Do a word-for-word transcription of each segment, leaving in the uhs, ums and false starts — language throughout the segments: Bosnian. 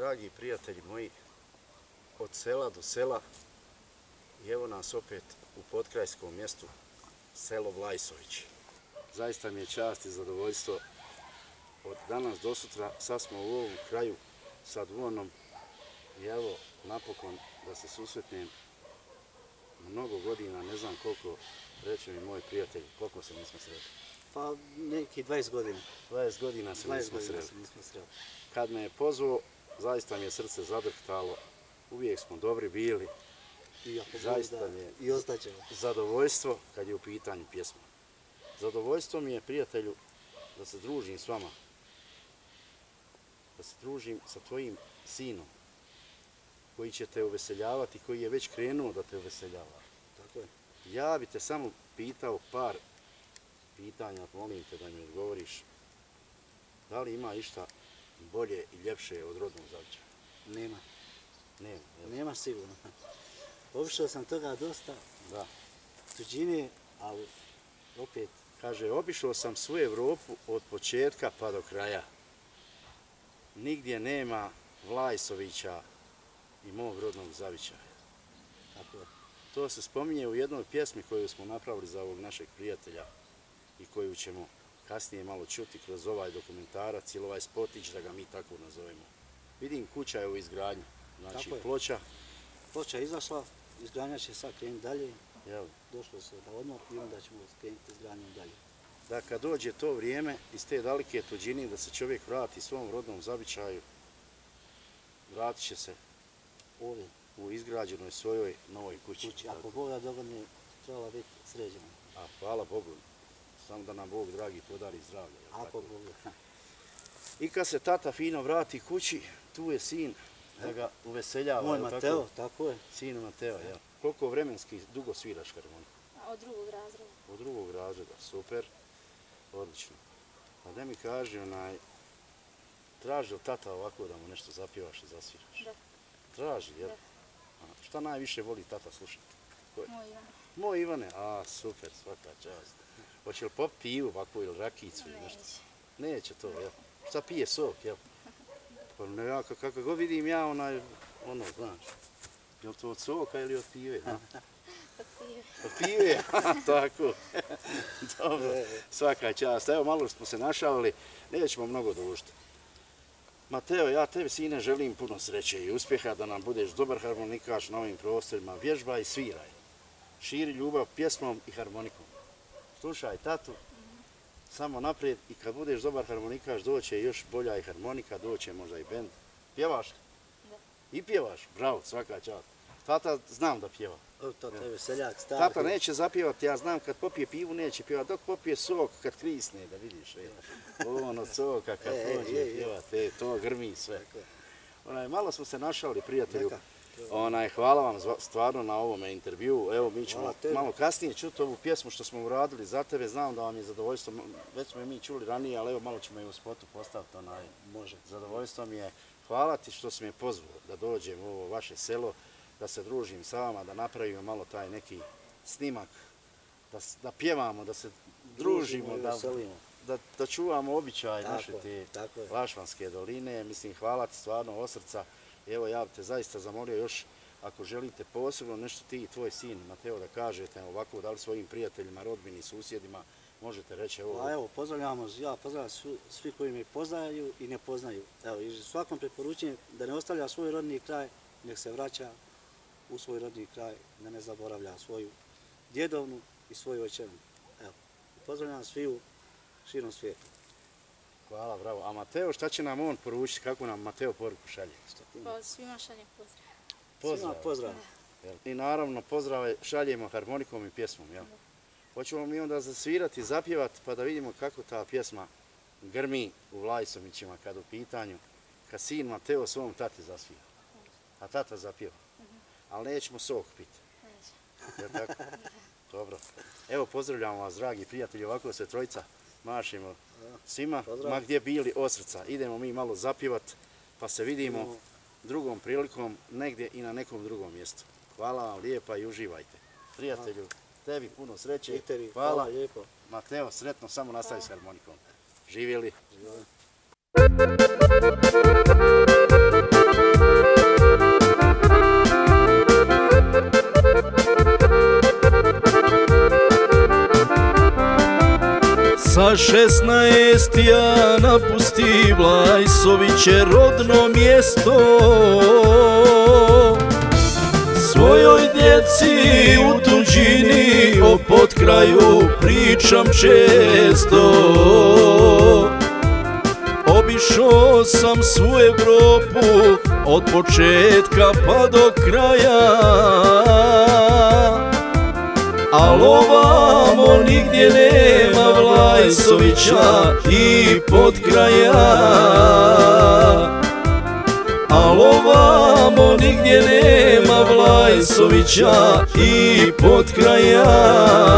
Dragi prijatelji moji, od sela do sela, i evo nas opet u potkrajskom mjestu, selo Vlajsović. Zaista mi je čast i zadovoljstvo od danas do sutra, sad smo u ovom kraju sa Duanom i evo napokon da se susretnem mnogo godina, ne znam koliko, reče mi moj prijatelj, koliko se nismo sreli. Pa neki dvadeset godina. dvadeset godina se nismo sreli. Kad me je pozvao, zaista mi je srce zadrhtalo, uvijek smo dobri bili. Zaista mi je i ostaćemo. Zadovoljstvo kad je u pitanju pjesma. Zadovoljstvo mi je, prijatelju, da se družim s vama. Da se družim sa tvojim sinom, koji će te uveseljavati, koji je već krenuo da te uveseljava. Tako je. Ja bi te samo pitao par pitanja, molim te da mi odgovoriš. Da li ima išta bolje i ljepše od rodnog zavičaja? Nema. Nema. Nema sigurno. Obišao sam toga dosta. Da. Tuđine, ali opet. Kaže, obišao sam svu Evropu od početka pa do kraja. Nigdje nema Vlajsovića i mog rodnog zavičaja. Tako je. To se spominje u jednoj pjesmi koju smo napravili za ovog našeg prijatelja i koju ćemo kasnije malo čuti kroz ovaj dokumentarac ili ovaj spotić, da ga mi tako nazovemo. Vidim, kuća je u izgradnji, znači ploča. Ploča je izašla, izgradnja će sad krenuti dalje. Jel? Došlo se da odmah i onda ćemo krenuti izgradnjom dalje. Da kad dođe to vrijeme iz te daleke tuđine da se čovjek vrati svom rodnom zavičaju, vratit će se ovdje u izgrađenoj svojoj novoj kući. Kući, ako Bog da dogodne, trebala biti sređena. A hvala Bogu, samo da nam Bog dragi podari zdravlje. Ako Bog da. I kad se tata fino vrati kući, tu je sin da ga uveseljava. Moj Mateo, tako je. Sin Mateo, jel? Koliko vremenski dugo sviraš harmoniku? Od drugog razreda. Od drugog razreda, super, odlično. A da mi kaži, onaj, traži li tata ovako da mu nešto zapjevaš i zasviraš? Da. Traži, jel? Šta najviše voli tata slušati? Moj Ivane. Moj Ivane, a super, svaka čast. Hoće li popiti pivu ovako ili rakicu ili nešto? Neće. Neće to, jel? Šta pije, sok, jel? Pa ne, ja, kako god vidim ja, onaj, ono, znaš, je li to od soka ili od pive? Od pive. Od pive, tako. Dobro, svaka čast. Evo, malo smo se našavili, nećemo mnogo dužiti. Mateo, ja tebi, sine, želim puno sreće i uspjeha, da nam budeš dobar harmonikaš na ovim prostorima. Vježbaj i sviraj. Širi ljubav pjesmom i harmonikom. Slušaj tatu, samo naprijed, i kad budeš dobar harmonikaš, doće još bolja i harmonika, doće možda i bend. Pjevaš li? Da. I pjevaš, bravo, svaka čast. Tata znam da pjeva. Tata je veseljak, stari. Tata neće zapjevati, ja znam, kad popije pivu neće pjevati, dok popije sok, kad krisne, da vidiš. On od soka, kad pođe pjevati, to grmi sve. Malo smo se našali, prijatelju. Hvala vam stvarno na ovome intervju. Evo, mi ćemo malo kasnije čuti ovu pjesmu što smo uradili za tebe. Znam da vam je zadovoljstvo, već smo je mi čuli ranije, ali evo malo ćemo i u spotu postaviti. Može. Zadovoljstvo mi je. Hvala ti što si me pozvao da dođem u ovo vaše selo, da se družim sa vama, da napravimo malo taj neki snimak, da pjevamo, da se družimo, da čuvamo običaj naše te Lašvanske doline. Mislim, hvala ti stvarno od srca. Evo, ja bih te zaista zamolio još, ako želite posebno nešto ti i tvoj sin Mateo da kažete ovako, da li svojim prijateljima, rodbini, susjedima, možete reći ovo. Evo, pozdravljamo, ja pozdravljam svi koji me poznaju i ne poznaju. Evo, i svakom preporučujem da ne ostavlja svoj rodni kraj, nek se vraća u svoj rodni kraj, da ne zaboravlja svoju djedovnu i svoju očevnu. Evo, pozdravljam svi u širom svijetu. Hvala, bravo. A Mateo, šta će nam on poručiti? Kako nam Mateo poruku šalje? Pa svima šaljem pozdrav. Pozdrav. Svima pozdrav. I naravno pozdrave šaljemo harmonikom i pjesmom, jel? Hoćemo mi onda zasvirati, zapjevati, pa da vidimo kako ta pjesma grmi u Vlajsovićima kad u pitanju, kad sin Mateo svom tati zasvira. A tata zapjeva. Ali nećemo sok piti. Neće. Jel tako? Dobro. Evo, pozdravljamo vas, dragi prijatelji, ovako se trojica mašimo svima, ma gdje bili od srca. Idemo mi malo zapjevat, pa se vidimo drugom prilikom, negdje i na nekom drugom mjestu. Hvala vam lijepa i uživajte. Prijatelju, tebi puno sreće. Hvala lijepo. Mateo, sretno, samo nastavi s harmonikom. Živjeli. Živjeli. sa šesnaest ja napusti Vlajsoviće rodno mjesto. Svojoj djeci u tuđini o potkraju pričam često. Obišao sam svu Evropu od početka pa do kraja, al ovamo nigdje nema Vlajsovića i potkraja. Al ovamo nigdje nema Vlajsovića i potkraja.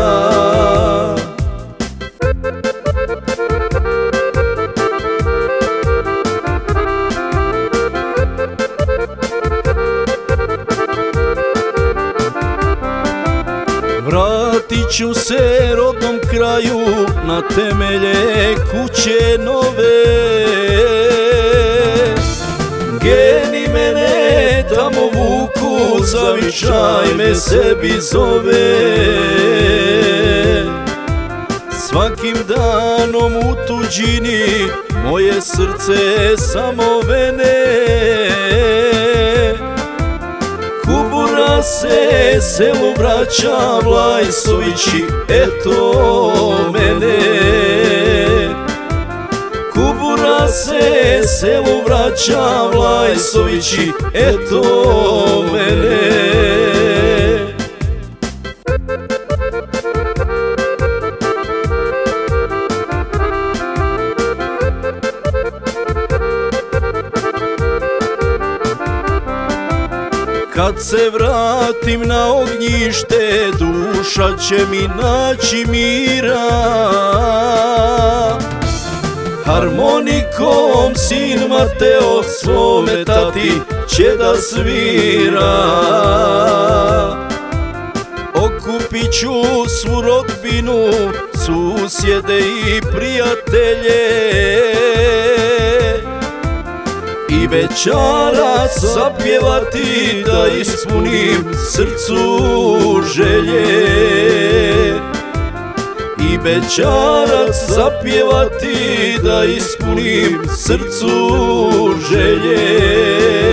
Vratit ću se rodnom kraju na temelje kuće nove. Geni mene tamo vuku, zavičaj me sebi zove. Svakim danom u tuđini moje srce samo vene. Kubura se selu vraća, Vlajsovići, eto mene. Kubura se selu vraća, Vlajsovići, eto mene. Kad se vratim na ognjište, duša će mi naći mira. Harmonikom sin Mateo svome tati će da svira. Okupit ću svu rodbinu, susjede i prijatelje, i večarac zapjevati da ispunim srcu želje. I večarac zapjevati da ispunim srcu želje.